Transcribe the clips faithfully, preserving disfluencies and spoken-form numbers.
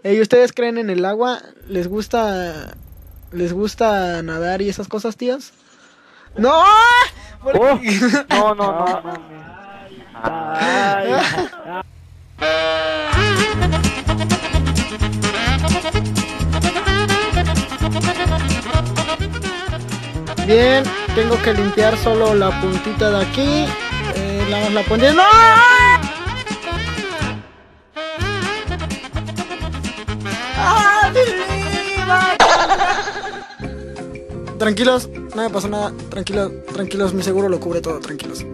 ¿Y ustedes creen en el agua? ¿Les gusta les gusta nadar y esas cosas, tías? ¡No! Oh, no, no, no, no. Ay. Bien, tengo que limpiar solo la puntita de aquí. Eh, la, la pondré. ¡No! Tranquilos, no me pasó nada. Tranquilos, tranquilos, mi seguro lo cubre todo, tranquilos.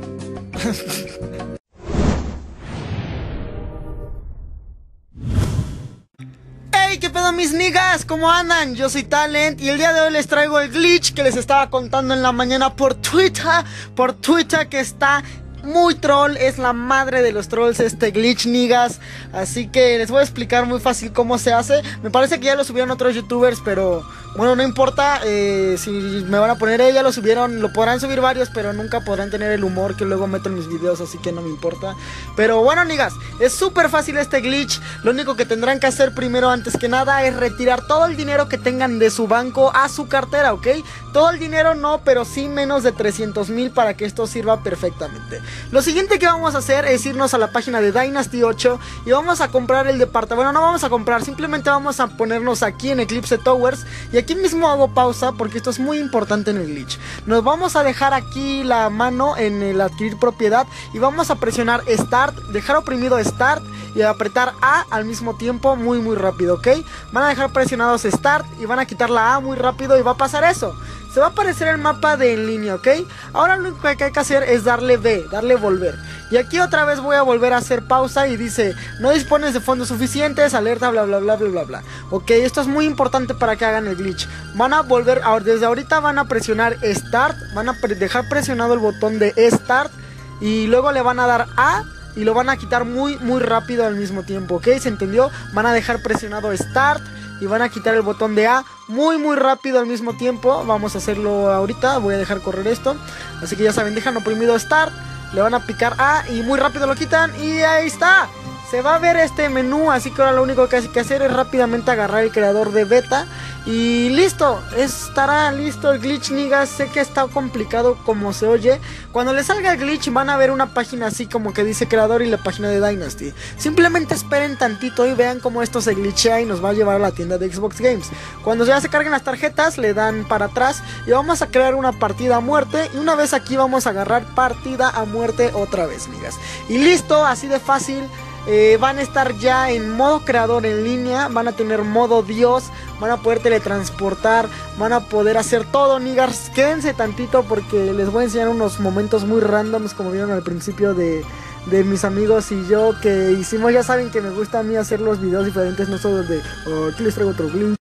Hey, ¿qué pedo mis niggas? ¿Cómo andan? Yo soy Talent y el día de hoy les traigo el glitch que les estaba contando en la mañana por Twitter. Por Twitter que está muy troll, es la madre de los trolls este glitch, niggas. Así que les voy a explicar muy fácil cómo se hace. Me parece que ya lo subieron otros youtubers, pero bueno, no importa. eh, Si me van a poner eh, ya lo subieron, lo podrán subir varios, pero nunca podrán tener el humor que luego meto en mis videos, así que no me importa. Pero bueno, niggas, es súper fácil este glitch. Lo único que tendrán que hacer primero, antes que nada, es retirar todo el dinero que tengan de su banco a su cartera, ¿ok? Todo el dinero no, pero sí menos de trescientos mil para que esto sirva perfectamente. Lo siguiente que vamos a hacer es irnos a la página de Dynasty ocho y vamos a comprar el departamento. Bueno, no vamos a comprar, simplemente vamos a ponernos aquí en Eclipse Towers. Y aquí mismo hago pausa porque esto es muy importante en el glitch. Nos vamos a dejar aquí la mano en el adquirir propiedad y vamos a presionar Start, dejar oprimido Start y apretar A al mismo tiempo muy muy rápido, ¿ok? Van a dejar presionados Start y van a quitar la A muy rápido y va a pasar eso. Se va a aparecer el mapa de en línea, ¿ok? Ahora lo único que hay que hacer es darle B, darle volver. Y aquí otra vez voy a volver a hacer pausa y dice: no dispones de fondos suficientes, alerta, bla bla bla bla bla bla. Ok, esto es muy importante para que hagan el glitch. Van a volver, desde ahorita van a presionar Start, van a pre dejar presionado el botón de Start y luego le van a dar A y lo van a quitar muy muy rápido al mismo tiempo, ¿ok? ¿Se entendió? Van a dejar presionado Start y van a quitar el botón de A muy muy rápido al mismo tiempo. Vamos a hacerlo ahorita, voy a dejar correr esto. Así que ya saben, dejan oprimido Start, le van a picar A y muy rápido lo quitan y ahí está. Se va a ver este menú, así que ahora lo único que hay que hacer es rápidamente agarrar el creador de beta y listo, estará listo el glitch, niggas. Sé que está complicado como se oye. Cuando les salga el glitch van a ver una página así como que dice creador y la página de Dynasty. Simplemente esperen tantito y vean cómo esto se glitchea y nos va a llevar a la tienda de Xbox Games. Cuando ya se carguen las tarjetas le dan para atrás y vamos a crear una partida a muerte. Y una vez aquí vamos a agarrar partida a muerte otra vez, niggas. Y listo, así de fácil. Eh, van a estar ya en modo creador en línea, van a tener modo Dios, van a poder teletransportar, van a poder hacer todo, niggas. Quédense tantito porque les voy a enseñar unos momentos muy randoms como vieron al principio de, de mis amigos y yo que hicimos. Ya saben que me gusta a mí hacer los videos diferentes, no solo de oh, aquí les traigo otro glitch.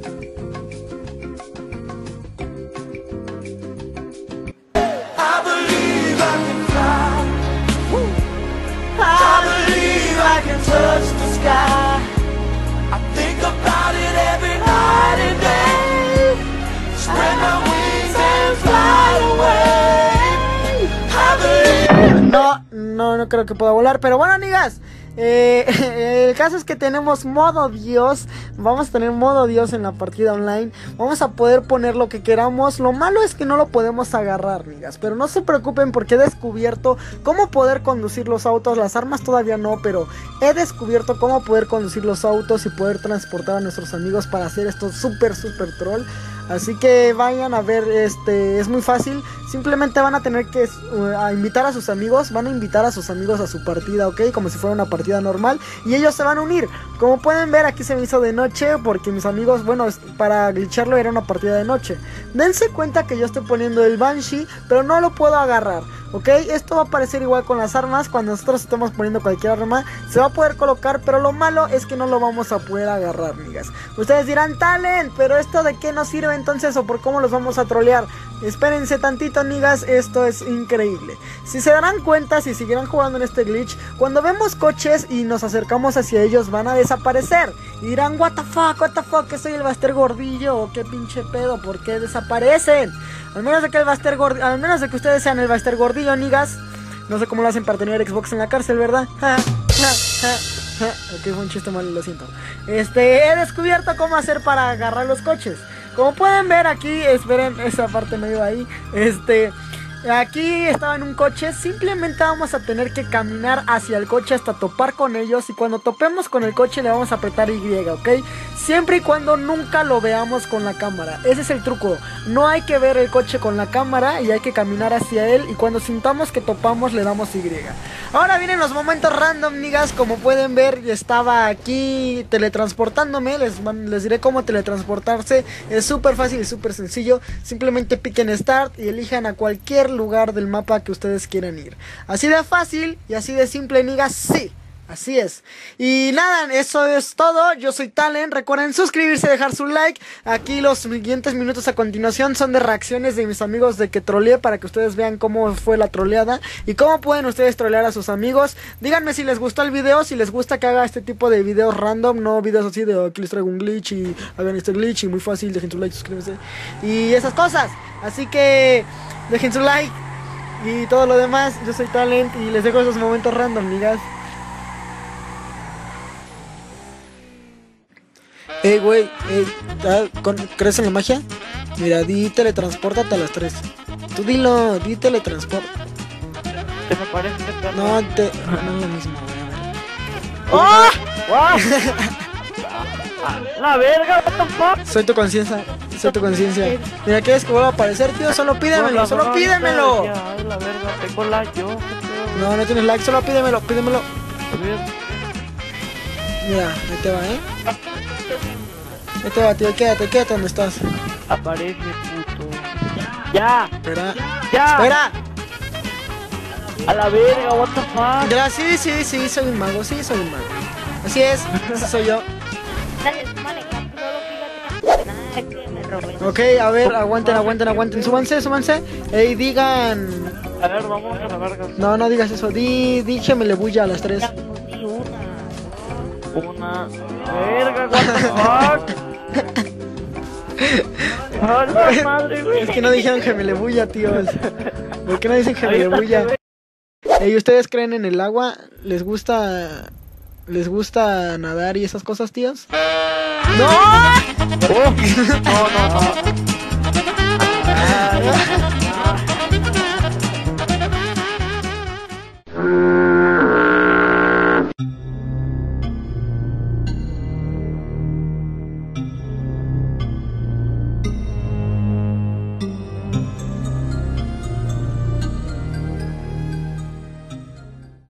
I can touch the sky. I think about it every night and day. Spread my wings and fly away. I believe. No, no, no creo que pueda volar, pero bueno, amigas. Eh, el caso es que tenemos modo Dios. Vamos a tener modo Dios en la partida online. Vamos a poder poner lo que queramos. Lo malo es que no lo podemos agarrar, amigas, pero no se preocupen porque he descubierto cómo poder conducir los autos. Las armas todavía no, pero he descubierto cómo poder conducir los autos y poder transportar a nuestros amigos para hacer esto súper súper troll. Así que vayan a ver, este es muy fácil. Simplemente van a tener que uh, a invitar a sus amigos. Van a invitar a sus amigos a su partida, ¿ok? Como si fuera una partida normal. Y ellos se van a unir. Como pueden ver, aquí se me hizo de noche porque mis amigos, bueno, para glitcharlo era una partida de noche. Dense cuenta que yo estoy poniendo el Banshee, pero no lo puedo agarrar, ¿ok? Esto va a aparecer igual con las armas. Cuando nosotros estemos poniendo cualquier arma se va a poder colocar, pero lo malo es que no lo vamos a poder agarrar, amigas. Ustedes dirán: Talent, pero esto de qué nos sirve entonces o por cómo los vamos a trolear. Espérense tantito, amigas, esto es increíble. Si se darán cuenta, si siguieran jugando en este glitch, cuando vemos coches y nos acercamos hacia ellos van a desaparecer. Y dirán: what the fuck, what the fuck, que soy el Baster Gordillo o qué pinche pedo, ¿por qué desaparecen? Al menos de que el Baster Gordillo, al menos de que ustedes sean el Baster Gordillo, niggas. No sé cómo lo hacen para tener Xbox en la cárcel, ¿verdad? Ja, ja, ja. Ok, fue un chiste malo, lo siento. Este, he descubierto cómo hacer para agarrar los coches. Como pueden ver aquí, esperen, esa parte no iba ahí. Este, aquí estaba en un coche. Simplemente vamos a tener que caminar hacia el coche hasta topar con ellos. Y cuando topemos con el coche le vamos a apretar Y, ¿ok? Siempre y cuando nunca lo veamos con la cámara. Ese es el truco. No hay que ver el coche con la cámara y hay que caminar hacia él. Y cuando sintamos que topamos le damos Y. Ahora vienen los momentos random, niggas. Como pueden ver, estaba aquí teletransportándome. Les, les diré cómo teletransportarse. Es súper fácil y súper sencillo. Simplemente piquen Start y elijan a cualquier lugar del mapa que ustedes quieran ir. Así de fácil y así de simple, niggas. Sí, así es. Y nada, eso es todo. Yo soy Talent. Recuerden suscribirse, dejar su like. Aquí los siguientes minutos a continuación son de reacciones de mis amigos de que troleé, para que ustedes vean cómo fue la troleada y cómo pueden ustedes trolear a sus amigos. Díganme si les gustó el video, si les gusta que haga este tipo de videos random, no videos así de aquí les traigo un glitch y hagan este glitch y muy fácil, dejen su like, suscríbanse y esas cosas. Así que dejen su like y todo lo demás. Yo soy Talent y les dejo esos momentos random, niggas. Ey, güey, ey, ¿crees en la magia? Mira, di teletranspórtate a las tres. Tú dilo, di teletransport. Desaparece. No, te... no es lo mismo, güey. ¡Oh! ¡Wow! ¡La verga! What the fuck? Soy tu conciencia, soy tu conciencia. Mira, ¿quieres que vuelva a aparecer, tío? Solo pídemelo, solo pídemelo. Ay, la verga, tengo like yo. No, no tienes like, solo pídemelo, pídemelo. A ver. Mira, ahí te va, ¿eh? Ahí te va, tío, quédate, quédate donde estás. Aparece, puto. ¡Ya! Espera, ¡Ya! espera. A la verga, what the fuck. Gracias, sí, sí, sí, soy un mago, sí, soy un mago. Así es, así soy yo. Ok, a ver, aguanten, aguanten, aguanten, súbanse, súbanse. Ey, digan... A ver, vamos a la verga. No, no digas eso, di, di le bulla a las tres. Una... Verga, what the fuck. ¡A la madre, güey! Es que no dijeron gemelebulla, tíos. ¿Por qué no dicen gemelebulla? Ey, ¿ustedes creen en el agua? ¿Les gusta... ¿Les gusta nadar y esas cosas, tíos? ¡No! Oh, no, no, no. Ay.